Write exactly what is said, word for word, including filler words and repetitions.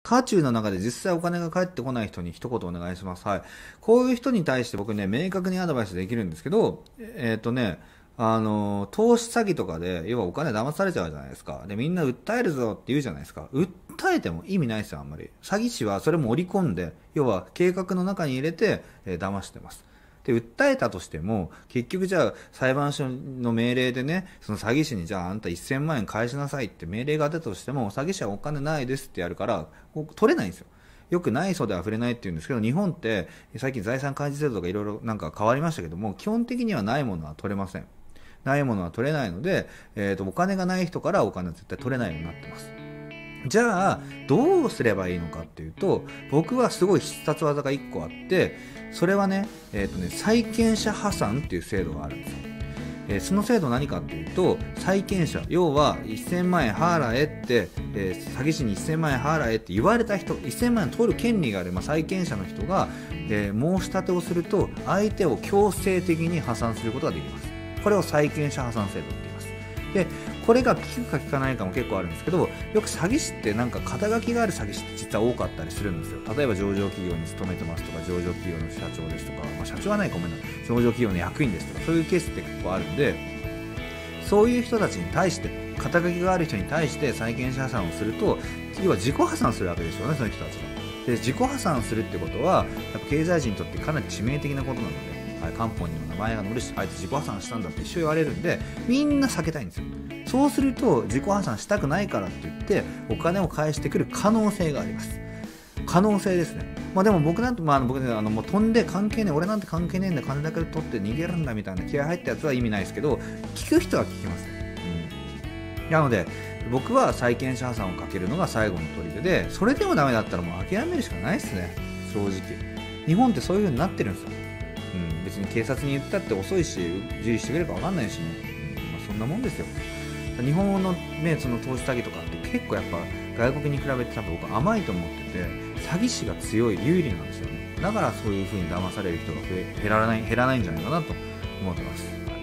渦中の中で実際お金が返ってこない人に一言お願いします。はい。こういう人に対して僕ね、明確にアドバイスできるんですけど、えっとね、あの、投資詐欺とかで、要はお金騙されちゃうじゃないですか。で、みんな訴えるぞって言うじゃないですか。訴えても意味ないですよ、あんまり。詐欺師はそれも織り込んで、要は計画の中に入れて、えー騙してます。で、訴えたとしても、結局じゃあ裁判所の命令でね、その詐欺師にじゃああんたせんまん円返しなさいって命令が出たとしても、詐欺師はお金ないですってやるから、こう取れないんですよ。よくないそうで溢れないって言うんですけど、日本って最近財産開示制度とかいろいろなんか変わりましたけども、基本的にはないものは取れません。ないものは取れないので、えーと、お金がない人からお金は絶対取れないようになってます。じゃあどうすればいいのかっていうと、僕はすごい必殺技がいっこあって、それはね、えーとね債権者破産っていう制度があるんですよ。えー、その制度は何かっていうと、債権者、要はせんまん円払えって、えー、詐欺師にせんまん円払えって言われた人、せんまん円取る権利がある、まあ、債権者の人が、えー、申し立てをすると相手を強制的に破産することができます。これを債権者破産制度って言います。で、これが効くか効かないかも結構あるんですけど、よく詐欺師ってなんか肩書きがある詐欺師って実は多かったりするんですよ。例えば上場企業に勤めてますとか、上場企業の社長ですとか、まあ、社長はないかもね、上場企業の役員ですとか、そういうケースって結構あるんで、そういう人たちに対して、肩書きがある人に対して債権者破産をすると、要は自己破産するわけですよね、その人たちが。で、自己破産するってことは、やっぱ経済人にとってかなり致命的なことなので、はい、漢方にも名前が載るし、あいつ自己破産したんだって一生言われるんで、みんな避けたいんですよ。そうすると自己破産したくないからって言ってお金を返してくる可能性があります。可能性ですね。まあでも僕なんて、まあ、僕ね、あのもう飛んで関係ねえ、俺なんて関係ねえんだ、金だけ取って逃げるんだみたいな気合入ったやつは意味ないですけど、聞く人は聞きますね。うん、なので僕は債権者破産をかけるのが最後の砦で、それでもダメだったらもう諦めるしかないですね、正直。日本ってそういう風になってるんですよ。うん、別に警察に言ったって遅いし、受理してくれるか分かんないしね、うんまあ、そんなもんですよ。日本の、ね、その投資詐欺とかって結構やっぱ外国に比べて多分僕甘いと思ってて、詐欺師が強い、有利なんですよね。だからそういう風に騙される人が増え減らない減らないんじゃないかなと思ってます。